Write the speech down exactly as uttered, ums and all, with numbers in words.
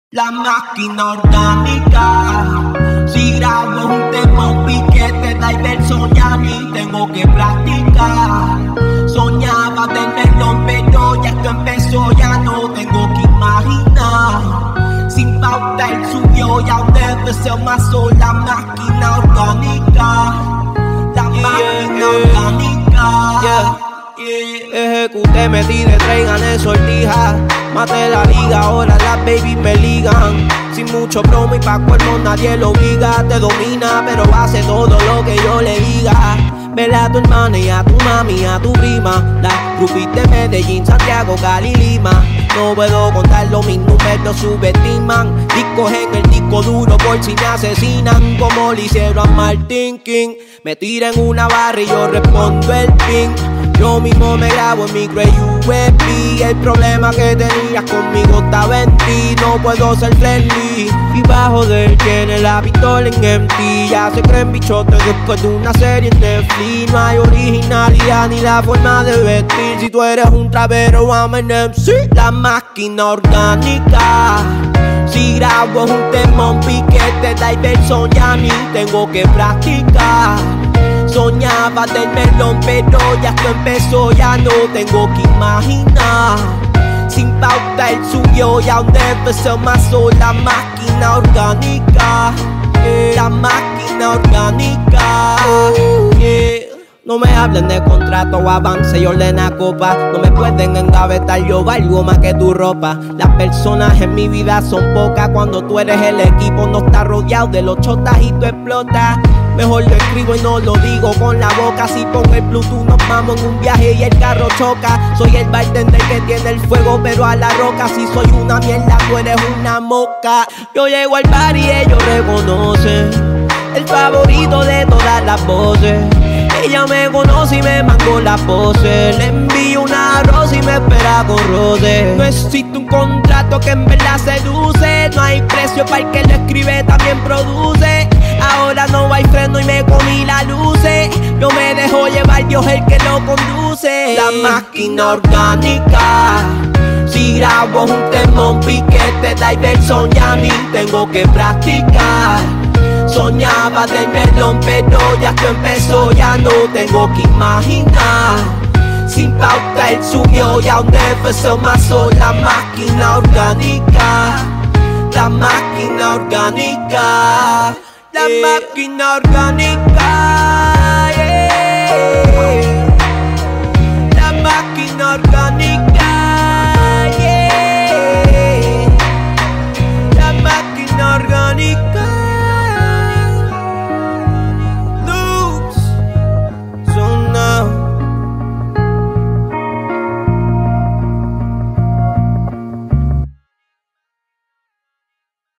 La máquina orgánica. Si grabo un tema, un piquete, da el verso ya ni tengo que practicar. Soñaba tenerlo, pero ya que empezó ya no tengo que imaginar. Sin pauta el suyo ya debe ser más sola. La máquina orgánica. La máquina yeah, orgánica. Yeah. Yeah. Ejecuté, me tiré, traigan el sortija. Maté la liga, ahora las baby me ligan. Sin mucho promo y pa' cuerno nadie lo obliga. Te domina, pero hace todo lo que yo le diga. Vele a tu hermana y a tu mami, a tu prima. Las groupies de Medellín, Santiago, Cali, Lima. No puedo contarlo, mis números subestiman. Discos en el disco duro por si me asesinan. Como le hicieron a Martin King. Me tiran una barra y yo respondo el ping. Yo mismo me grabo en micro U S B. El problema que tenías conmigo estaba en ti. No puedo ser friendly y bajo del tiene la pistola en empty. Ya se creen bichotes después de una serie en Netflix. No hay originalidad ni la forma de vestir. Si tú eres un trapero, I'm an M C. La máquina orgánica. Si grabo un tema, un piquete, da el verso ya ni tengo que practicar. Soñaba del melón, pero ya que empezó ya no tengo que imaginar. Sin pauta el suyo ya debe ser más sola. La máquina orgánica, yeah. La máquina orgánica, yeah. No me hablen de contrato o avance y ordena copa. No me pueden engavetar, yo valgo más que tu ropa. Las personas en mi vida son pocas. Cuando tú eres el equipo no estás rodeado de los chotas y tú explotas. Mejor lo escribo y no lo digo con la boca. Si pongo el Bluetooth nos vamos en un viaje y el carro choca. Soy el bartender que tiene el fuego pero a la roca. Si soy una mierda tú eres una moca. Yo llego al bar y ellos reconocen el favorito de todas las voces. Ella me conoce y me mandó la pose. Le envío un arroz y me espera con roce. No existe un contrato que en verdad seduce. No hay precio para el que lo escribe, también produce. Ahora no hay freno y me comí la luces. Yo me dejo llevar, Dios el que lo conduce. La máquina orgánica. Si grabo un tema, un piquete, da el verso ya ni tengo que practicar. Soñaba del melón, pero ya que empezó ya no tengo que imaginar. Sin pauta el suyo ya debe ser más sola. La máquina orgánica. La máquina orgánica. La máquina orgánica.